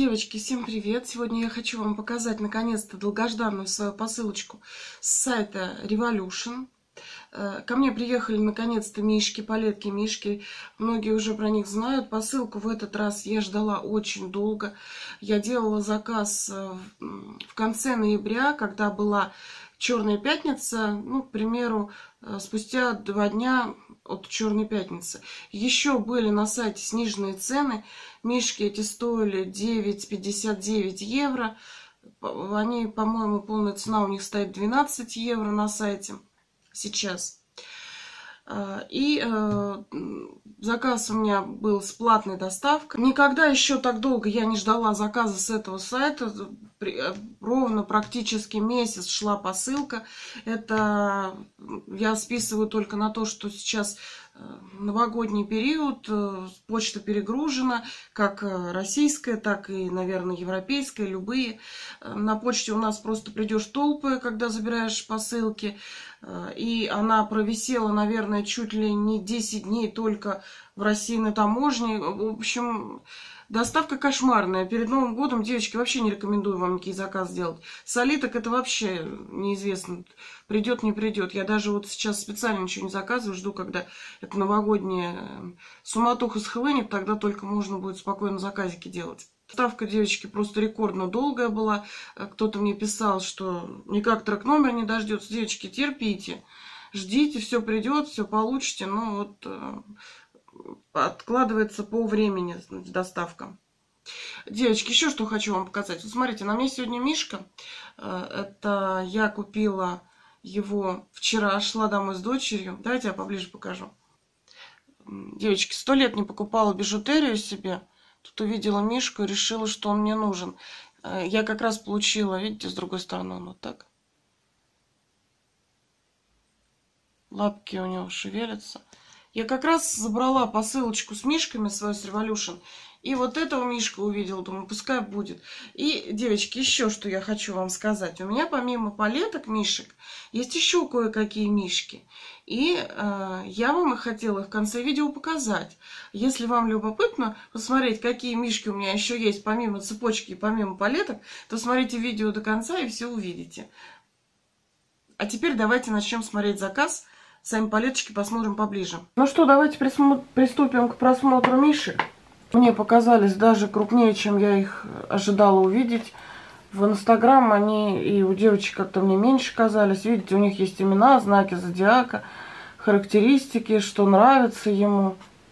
Девочки, всем привет! Сегодня я хочу вам показать наконец-то долгожданную свою посылочку с сайта Revolution. Ко мне приехали наконец-то мишки, палетки мишки. Многие уже про них знают. Посылку в этот раз я ждала очень долго. Я делала заказ в конце ноября, когда была Черная пятница, ну, к примеру, спустя 2 дня от Черной пятницы. Еще были на сайте сниженные цены. Мишки эти стоили 9,59 евро. Они, по-моему, полная цена у них стоит 12 евро на сайте сейчас. И заказ у меня был с платной доставкой. Никогда еще так долго я не ждала заказа с этого сайта. Ровно практически месяц шла посылка. Это я списываю только на то, что сейчас новогодний период, почта перегружена, как российская, так и, наверное, европейская, любые. На почте у нас просто придешь толпы, когда забираешь посылки. И она провисела, наверное, чуть ли не 10 дней только в России на таможне. В общем, доставка кошмарная. Перед Новым годом, девочки, вообще не рекомендую вам никакие заказы делать. Солиток это вообще неизвестно, придет, не придет. Я даже вот сейчас специально ничего не заказываю, жду, когда эта новогодняя суматоха схлынет, тогда только можно будет спокойно заказики делать. Доставка, девочки, просто рекордно долгая была. Кто-то мне писал, что никак трек-номер не дождется. Девочки, терпите, ждите, все придет, все получите. Но вот откладывается по времени доставка. Девочки, еще что хочу вам показать. Вот смотрите, на мне сегодня мишка. Это я купила его вчера, шла домой с дочерью. Давайте я поближе покажу. Девочки, 100 лет не покупала бижутерию себе. Тут увидела мишку и решила, что он мне нужен. Я как раз получила, видите, с другой стороны он вот так. Лапки у него шевелятся. Я как раз забрала посылочку с мишками свою с Revolution. И вот этого мишку увидела, думаю, пускай будет. И, девочки, еще что я хочу вам сказать. У меня помимо палеток мишек есть еще кое-какие мишки. И я вам их хотела в конце видео показать. Если вам любопытно посмотреть, какие мишки у меня еще есть, помимо цепочки и помимо палеток, то смотрите видео до конца и все увидите. А теперь давайте начнем смотреть заказ. Сами палеточки посмотрим поближе. Ну что, давайте приступим к просмотру мишек. Мне показались даже крупнее, чем я их ожидала увидеть. В Инстаграм они и у девочек как-то мне меньше казались. Видите, у них есть имена, знаки зодиака, характеристики, что нравится ему.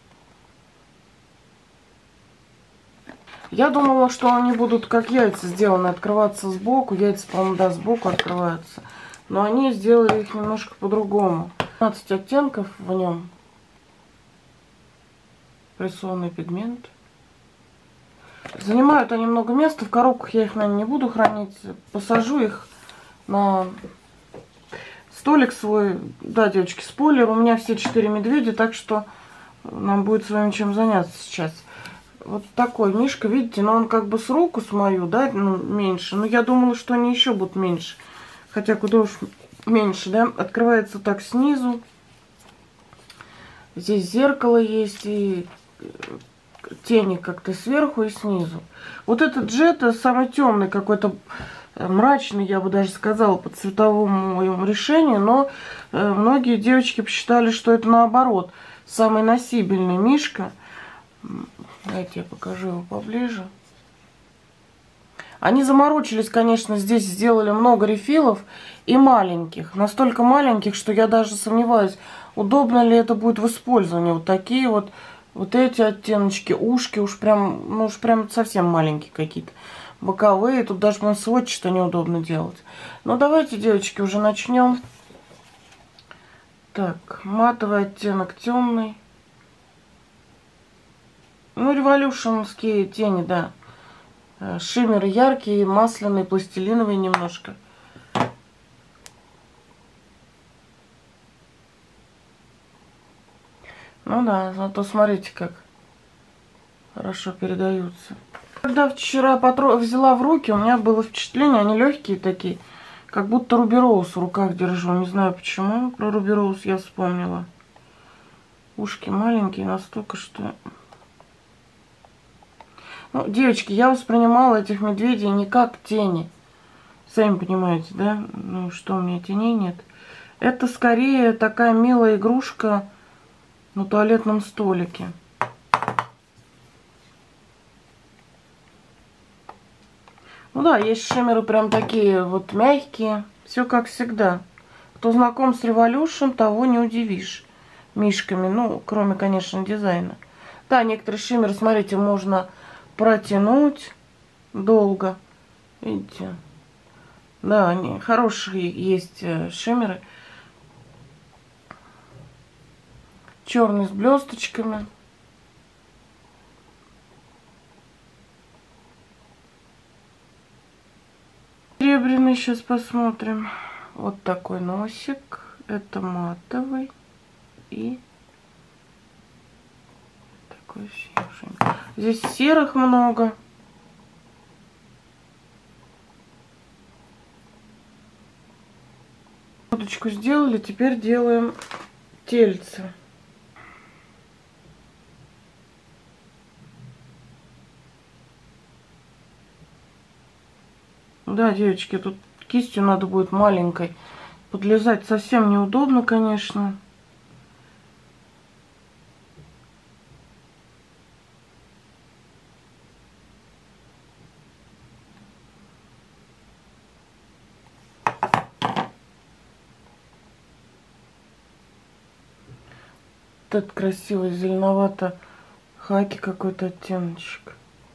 Я думала, что они будут как яйца сделаны, открываться сбоку. Яйца, по-моему, да, сбоку открываются. Но они сделали их немножко по-другому. 15 оттенков в нем. Прессованный пигмент. Занимают они много места. В коробках я их, наверное, не буду хранить. Посажу их на столик свой. Да, девочки, спойлер. У меня все 4 медведя, так что нам будет с вами чем заняться сейчас. Вот такой мишка, видите, но он как бы с руку с мою, да, ну, меньше. Но я думала, что они еще будут меньше. Хотя куда уж меньше, да. Открывается так снизу. Здесь зеркало есть и тени как-то сверху и снизу. Вот этот джет самый темный, какой-то мрачный, я бы даже сказала, по цветовому решению. Но многие девочки посчитали, что это наоборот. Самый носибельный мишка. Давайте я покажу его поближе. Они заморочились, конечно, здесь сделали много рефилов и маленьких. Настолько маленьких, что я даже сомневаюсь, удобно ли это будет в использовании. Вот такие вот эти оттеночки, ушки уж прям, ну уж прям совсем маленькие какие-то. Боковые, тут даже на сводчато неудобно делать. Ну давайте, девочки, уже начнем. Так, матовый оттенок темный. Ну, революшенские тени, да. Шиммеры яркие, масляные, пластилиновые немножко. Ну да, зато смотрите, как хорошо передаются. Когда вчера взяла в руки, у меня было впечатление, они легкие такие, как будто Руби Роуз в руках держу. Не знаю почему, про Руби Роуз я вспомнила. Ушки маленькие настолько, что... Ну, девочки, я воспринимала этих медведей не как тени. Сами понимаете, да? Ну, что у меня теней нет. Это скорее такая милая игрушка на туалетном столике. Ну да, есть шиммеры прям такие вот мягкие. Все как всегда. Кто знаком с Revolution, того не удивишь мишками. Ну, кроме, конечно, дизайна. Да, некоторые шиммеры, смотрите, можно протянуть долго. Видите? Да, они хорошие есть шиммеры. Черный с блесточками. Серебряный, сейчас посмотрим. Вот такой носик. Это матовый. И такой серый. Здесь серых много. Уточку сделали, теперь делаем тельце. Да, девочки, тут кистью надо будет маленькой. Подлезать совсем неудобно, конечно. Этот красивый зеленовато-хаки какой-то оттеночек.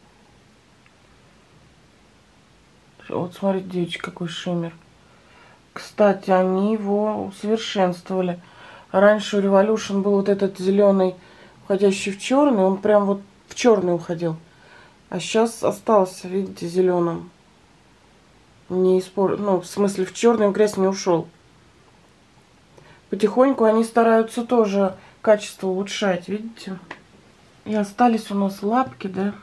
Вот смотрите, девочки, какой шиммер. Кстати, они его усовершенствовали. Раньше у Revolution был вот этот зеленый, уходящий в черный. Он прям вот в черный уходил. А сейчас остался, видите, зеленым. Не ну, в смысле, в черный в грязь не ушел. Потихоньку они стараются тоже качество улучшать, видите? И остались у нас лапки, да?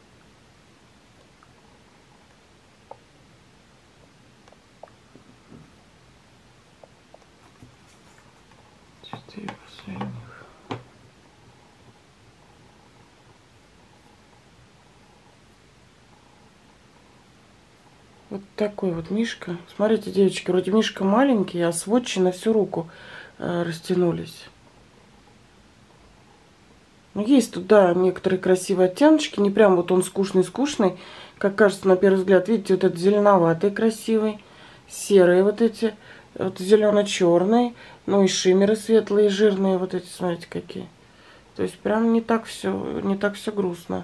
Вот такой вот мишка. Смотрите, девочки, вроде мишка маленький, а сводчи на всю руку растянулись. Но есть тут, да, некоторые красивые оттеночки. Не прям вот он скучный-скучный, как кажется на первый взгляд. Видите, вот этот зеленоватый красивый, серые вот эти, вот зелено-черный, ну и шиммеры светлые, жирные, вот эти, смотрите, какие. То есть прям не так все грустно.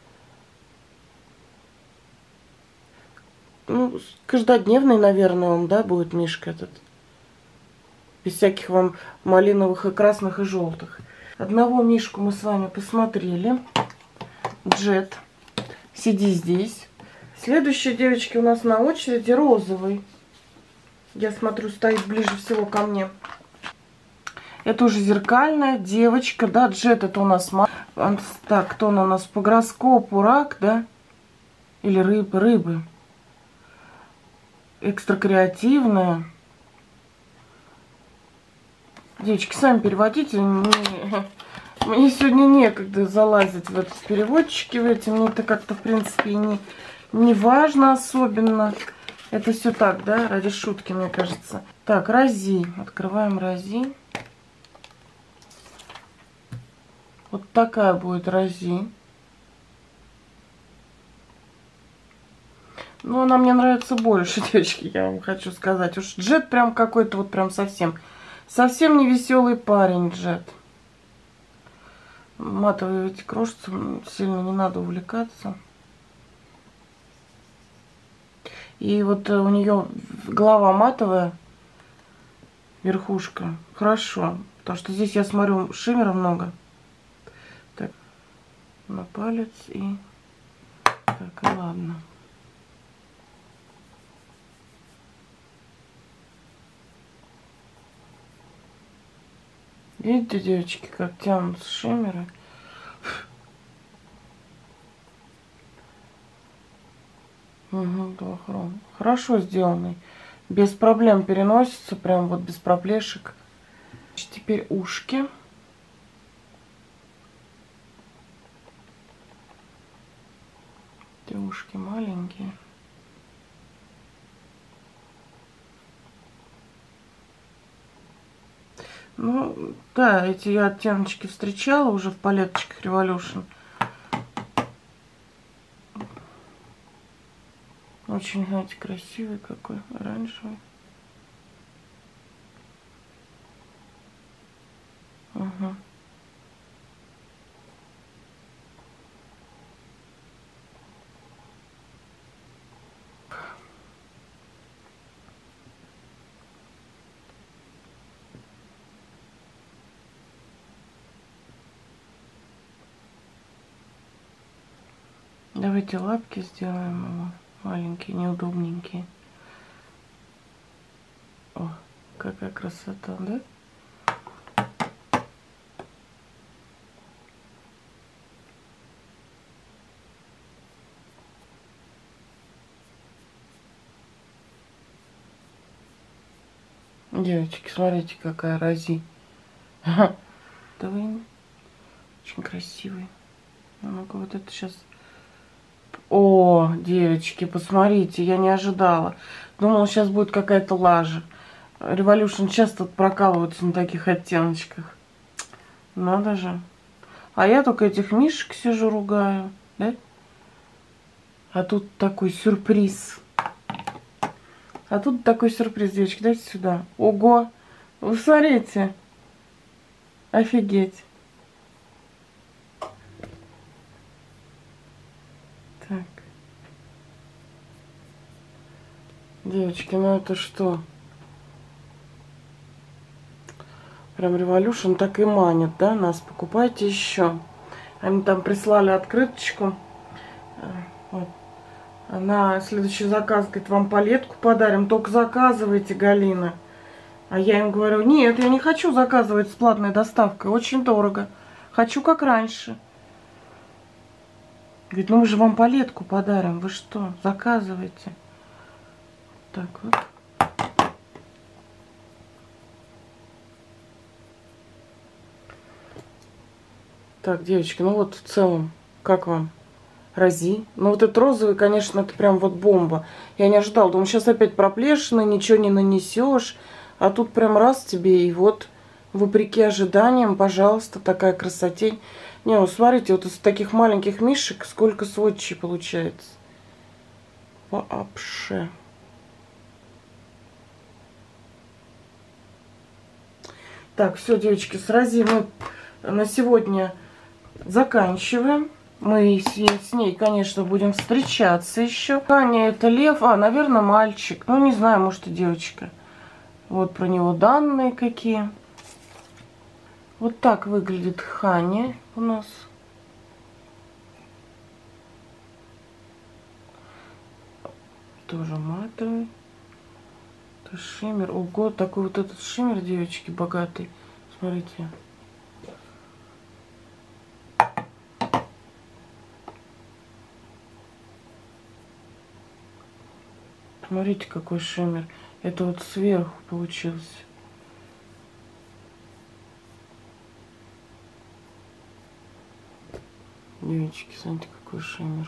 Ну, каждодневный, наверное, он, да, будет мишка этот. Без всяких вам малиновых и красных и желтых. Одного мишку мы с вами посмотрели. Джет. Сиди здесь. Следующий, девочки, у нас на очереди розовый. Я смотрю, стоит ближе всего ко мне. Это уже зеркальная девочка, да, Джет это у нас... Так, кто он у нас по гороскопу? Рак, да? Или рыбы. Экстра креативная. Девочки, сами переводите. Мне сегодня некогда залазить в этот переводчики. Мне это как-то, в принципе, не важно особенно. Это все так, да, ради шутки, мне кажется. Так, Рози. Открываем Рози. Вот такая будет Рози. Ну, она мне нравится больше, девочки, я вам хочу сказать. Уж Джет прям какой-то вот прям совсем не веселый парень, Джет. Матовые эти крошатся, сильно не надо увлекаться. И вот у нее голова матовая, верхушка. Хорошо, потому что здесь я смотрю шиммера много. Так, на палец и... Так, и ладно. Видите, девочки, как тянутся шиммеры? Угу, дуохром. Хорошо сделанный. Без проблем переносится, прям вот без проплешек. Теперь ушки. Все ушки маленькие. Ну, да, эти я оттеночки встречала уже в палеточках Revolution. Очень, знаете, красивый какой, оранжевый. Угу. Давайте лапки сделаем его. Маленькие, неудобненькие. О, какая красота, да? Девочки, смотрите, какая рази. Да вы очень красивый. Ну-ка, вот это сейчас... О, девочки, посмотрите, я не ожидала. Думала, сейчас будет какая-то лажа. Revolution часто прокалываются на таких оттеночках. Надо же. А я только этих мишек сижу, ругаю, да? А тут такой сюрприз. А тут такой сюрприз, девочки, дайте сюда. Ого! Вы смотрите. Офигеть. Так. Девочки, ну это что? Прям Revolution так и манит, да, нас. Покупайте еще. Они там прислали открыточку. Вот. На следующий заказ, говорит, вам палетку подарим. Только заказывайте, Галина. А я им говорю, нет, я не хочу заказывать с платной доставкой. Очень дорого. Хочу как раньше. Говорит, ну мы же вам палетку подарим. Вы что, заказывайте. Так вот. Так, девочки, ну вот в целом, как вам? Рази. Ну вот этот розовый, конечно, это прям вот бомба. Я не ожидала. Думаю, сейчас опять проплешина, ничего не нанесешь. А тут прям раз тебе и вот, вопреки ожиданиям, пожалуйста, такая красотень. Не, ну смотрите, вот из таких маленьких мишек сколько сводчей получается. Вообще. Так, все, девочки, с Рази мы на сегодня заканчиваем. Мы с ней, конечно, будем встречаться еще. Ханя это лев, наверное, мальчик. Ну, не знаю, может и девочка. Вот про него данные какие. Вот так выглядит Ханя у нас. Тоже матовый. Это шиммер. Ого, такой вот этот шиммер, девочки, богатый. Смотрите. Смотрите, какой шиммер. Это вот сверху получился. Девочки, смотрите, какой шиммер.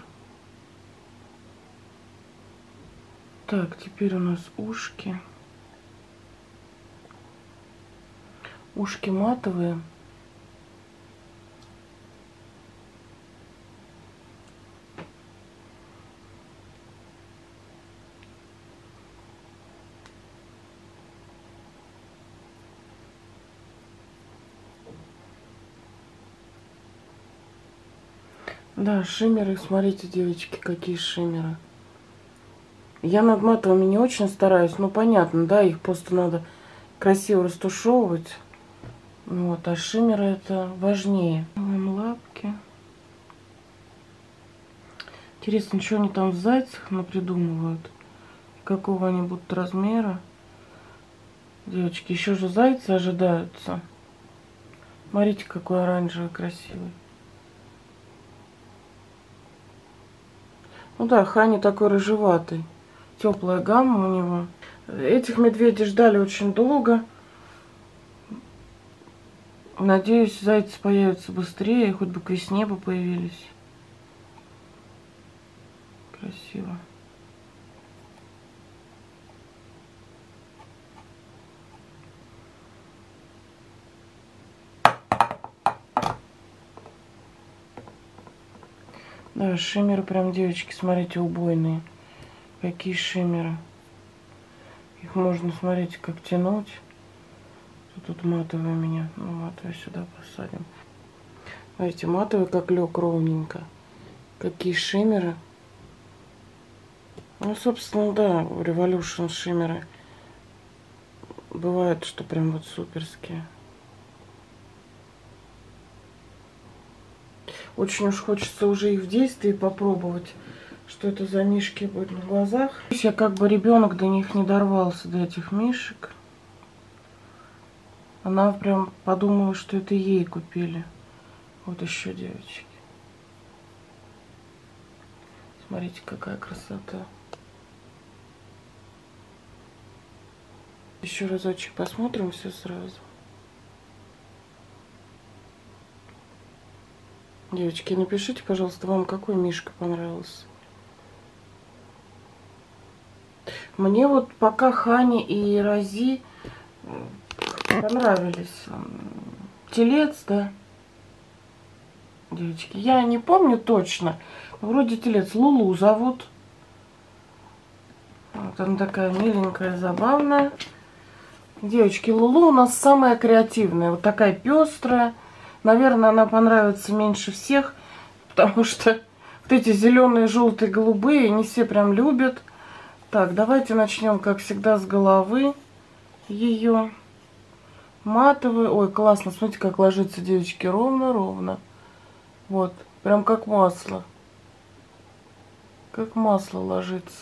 Так, теперь у нас ушки. Ушки матовые. Да, шиммеры, смотрите, девочки, какие шиммеры. Я над матовыми не очень стараюсь, но понятно, да, их просто надо красиво растушевывать. Вот, а шиммеры это важнее. Делаем лапки. Интересно, что они там в зайцах напридумывают? Какого они будут размера? Девочки, еще же зайцы ожидаются. Смотрите, какой оранжевый красивый. Ну да, Хани такой рыжеватый. Теплая гамма у него. Этих медведей ждали очень долго. Надеюсь, зайцы появятся быстрее, хоть бы к весне бы появились. красиво. Да, шиммеры прям, девочки, смотрите, убойные. Какие шиммеры. Их можно, смотрите, как тянуть. Тут матовый у меня. Ну, матовый сюда посадим. Смотрите, матовый как лег ровненько. Какие шиммеры. Ну, собственно, да, у Revolution шиммеры бывает, что прям вот суперские. Очень уж хочется уже их в действии попробовать. Что это за мишки будут в глазах. Я как бы ребенок до них не дорвался, до этих мишек. Она прям подумала, что это ей купили. Вот еще, девочки. Смотрите, какая красота. Еще разочек посмотрим все сразу. Девочки, напишите, пожалуйста, вам какой мишка понравился. Мне вот пока Хани и Рози понравились. Телец, да? Девочки, я не помню точно. Вроде телец. Лулу зовут. Вот она такая миленькая, забавная. Девочки, Лулу у нас самая креативная. Вот такая пестрая. Наверное, она понравится меньше всех. Потому что вот эти зеленые, желтые, голубые не все прям любят. Так, давайте начнем, как всегда, с головы ее. Матовый. Ой, классно. Смотрите, как ложится, девочки, ровно-ровно. Вот, прям как масло. Как масло ложится.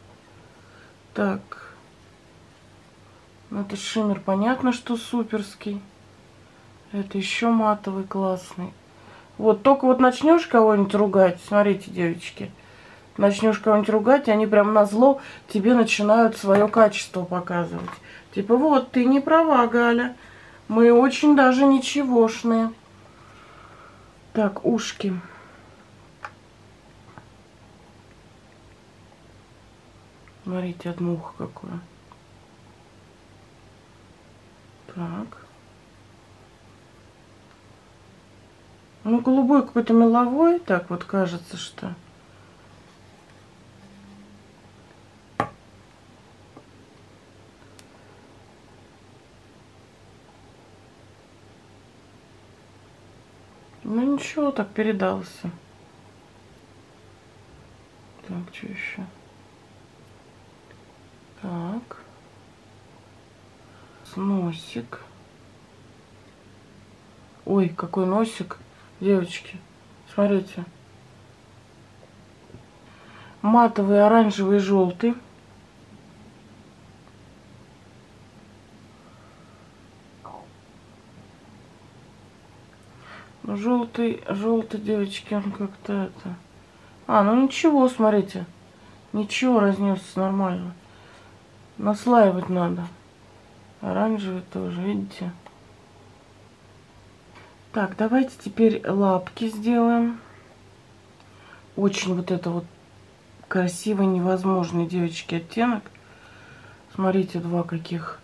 Так. Ну, это шиммер, понятно, что суперский. Это еще матовый, классный. Вот, только вот начнешь кого-нибудь ругать. Смотрите, девочки. Начнешь кого-нибудь ругать, и они прям назло тебе начинают свое качество показывать. Типа, вот, ты не права, Галя. Мы очень даже ничегошные. Так, ушки. Смотрите, одно ухо какое. Так. Ну, голубой какой-то меловой. Так вот кажется, что... Ну ничего, так передался. Так, что еще? Так. Носик. Ой, какой носик. Девочки, смотрите. Матовый, оранжевый, желтый. Желтый, девочки, он как-то это... А, ну ничего, смотрите. Ничего, разнесся нормально. Наслаивать надо. Оранжевый тоже, видите? Так, давайте теперь лапки сделаем. Очень вот это вот красивый, невозможный, девочки, оттенок. Смотрите, два каких.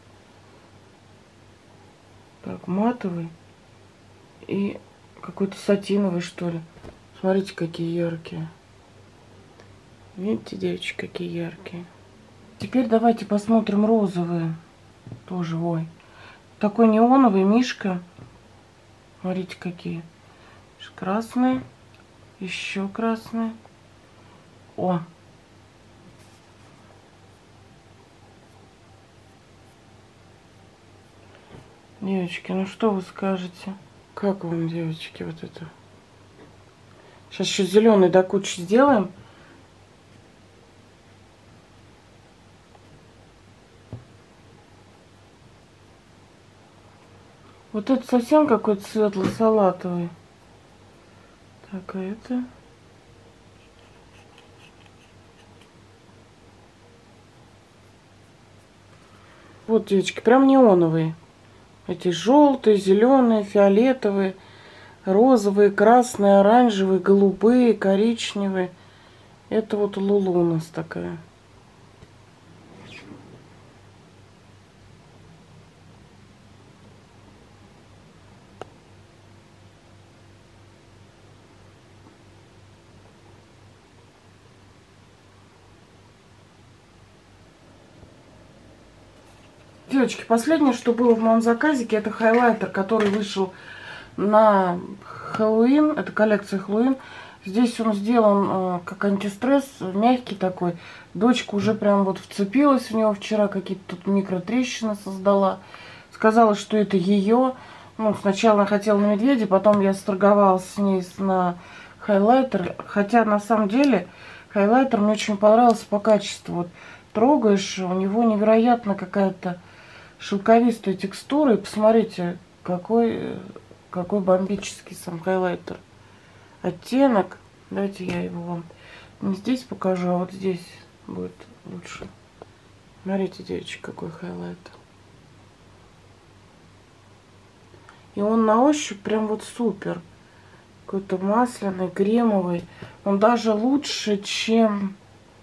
Так, матовый и какой-то сатиновый, что ли. Смотрите, какие яркие. Видите, девочки, какие яркие. Теперь давайте посмотрим розовые. Тоже, ой. Такой неоновый мишка. Смотрите, какие. Красные. Еще красные. О! Девочки, ну что вы скажете? Как вам, девочки, вот это? Сейчас еще зеленый до кучи сделаем. Вот это совсем какой-то светло-салатовый. Так, а это... Вот, девочки, прям неоновые. Эти желтые, зеленые, фиолетовые, розовые, красные, оранжевые, голубые, коричневые. Это вот Лулу у нас такая. Девочки, последнее, что было в моем заказике, это хайлайтер, который вышел на Хэллоуин. Это коллекция Хэллоуин. Здесь он сделан как антистресс, мягкий такой. Дочка уже прям вот вцепилась в него вчера, какие-то тут микротрещины создала. Сказала, что это ее. Ну, сначала она хотела на медведя, потом я сторговалась с ней на хайлайтер. Хотя на самом деле хайлайтер мне очень понравился по качеству. Вот трогаешь, у него невероятно какая-то шелковистая текстура. И посмотрите, какой бомбический сам хайлайтер. Оттенок. Давайте я его вам не здесь покажу, а вот здесь будет лучше. Смотрите, девочки, какой хайлайтер. И он на ощупь прям вот супер. Какой-то масляный, кремовый. Он даже лучше, чем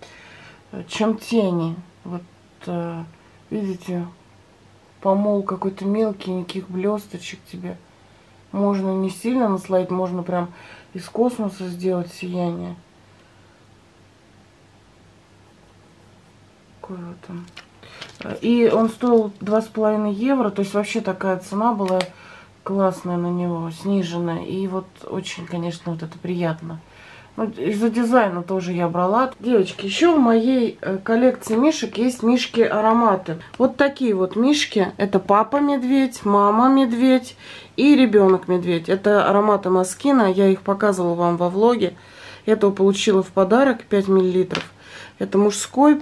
тени. Вот видите, помол какой-то мелкий, никаких блесточек тебе. Можно не сильно наслоить, можно прям из космоса сделать сияние. Какой вот он. И он стоил 2,5 евро. То есть вообще такая цена была классная на него, сниженная. И вот очень, конечно, вот это приятно. Ну, из-за дизайна тоже я брала. Девочки, еще в моей коллекции мишек есть мишки-ароматы. Вот такие вот мишки. Это папа-медведь, мама-медведь и ребенок-медведь. Это ароматы Москина. Я их показывала вам во влоге. Этого получила в подарок 5 мл. Это мужской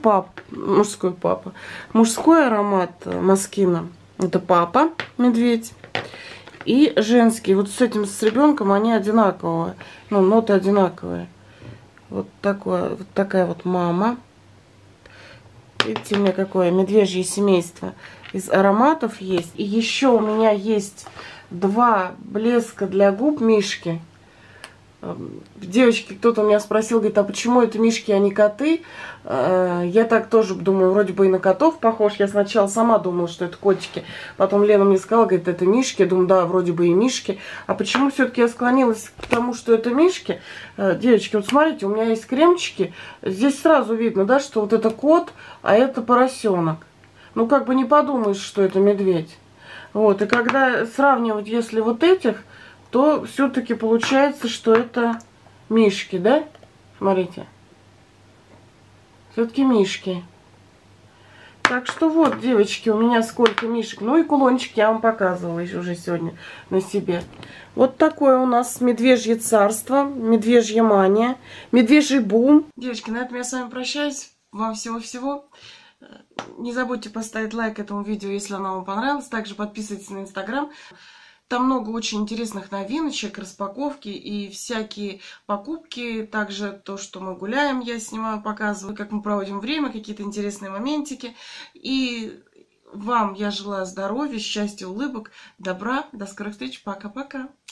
аромат Москина. Это папа-медведь. И женский. Вот с этим, с ребенком они одинаковые. Ну, ноты одинаковые. Вот такая вот мама. Видите, у меня какое медвежье семейство из ароматов есть. И еще у меня есть 2 блеска для губ мишки. Девочки, кто-то у меня спросил, говорит, а почему это мишки, а не коты? Я так тоже думаю, вроде бы и на котов похож. Я сначала сама думала, что это котики. Потом Лена мне сказала, говорит, это мишки. Я думаю, да, вроде бы и мишки. А почему все-таки я склонилась к тому, что это мишки? Девочки, вот смотрите, у меня есть кремчики. Здесь сразу видно, да, что вот это кот, а это поросенок. Ну, как бы не подумаешь, что это медведь. Вот, и когда сравнивать, если вот этих, то все-таки получается, что это мишки, да? Смотрите. Все-таки мишки. Так что вот, девочки, у меня сколько мишек. Ну и кулончик я вам показывала уже сегодня на себе. Вот такое у нас медвежье царство, медвежья мания, медвежий бум. Девочки, на этом я с вами прощаюсь. Вам всего-всего. Не забудьте поставить лайк этому видео, если оно вам понравилось. Также подписывайтесь на Инстаграм. Там много очень интересных новиночек, распаковки и всякие покупки. Также то, что мы гуляем, я снимаю, показываю, как мы проводим время, какие-то интересные моментики. И вам я желаю здоровья, счастья, улыбок, добра. До скорых встреч. Пока-пока.